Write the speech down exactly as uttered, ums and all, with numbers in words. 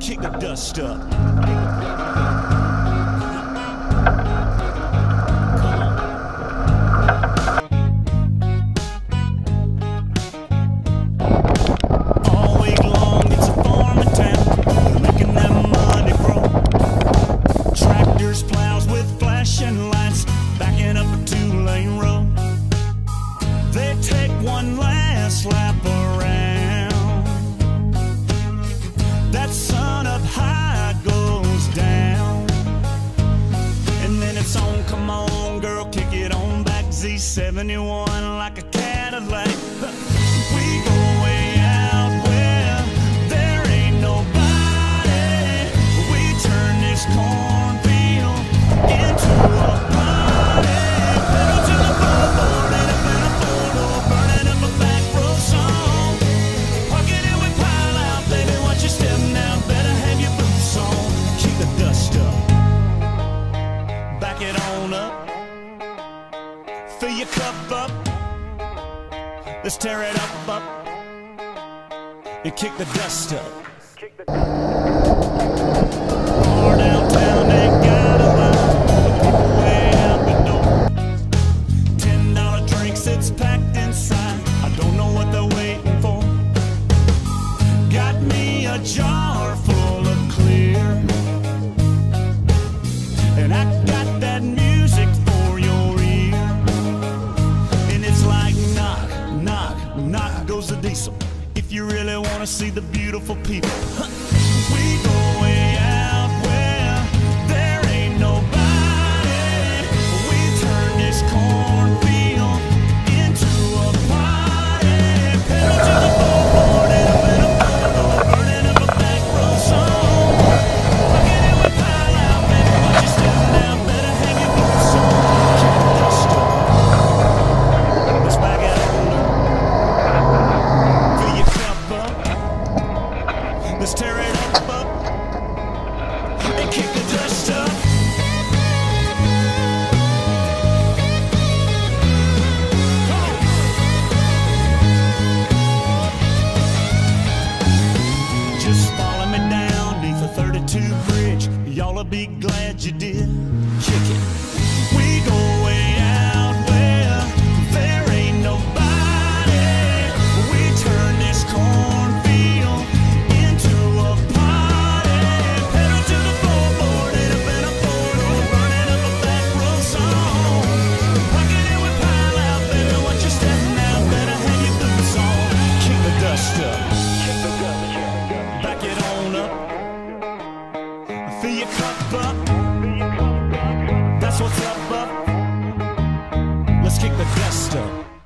kick the dust up. All week long it's a farming town, making that money grow. Tractors, plows with flashing lights, backing up a two-lane road. They take one last lap around. That sun up high goes down, and then it's on. Come on, girl, kick it on back. Z seventy-one like a Cadillac. We go way out where there ain't nobody. We turn this cornfield into a party. Pedal to the floorboard and a bit of photo, burning up a back road song. Pocket it with pile out, baby, watch your step now. Better have your boots on. Kick the dust up, back it on up. Fill your cup up, let's tear it up, up, and kick the dust up. Bar downtown, they got a line, people way out the door. Ten dollar drinks, it's packed inside, I don't know what they're waiting for. Got me a jar full of clear, and I got that music for your ear. And it's like knock, knock, knock goes the diesel. If you really want to see the beautiful people, we go way out where there ain't nobody. We turn this cornfield into a party. Pedal to the floorboard and a bit of photo, burning up a back road song. Pocket it with pile out, baby, watch your step now. Better have your boots on. Kick the dust up, let's back it on up. Fill your cup up, let's tear it up, up, and kick the dust up. Come on. Just follow me down beneath the thirty-two bridge. Y'all'll be glad you did. Kick it. We go way out where there ain't nobody. We turn this cornfield into a party. Pedal to the floorboard and a bit of photo, burning up a back road song. Pocket it with pile out, baby, watch your step now. Better have your boots on. Kick the dust up, back it on up. Fill your cup up, that's what's up, up. Let's kick the dust up.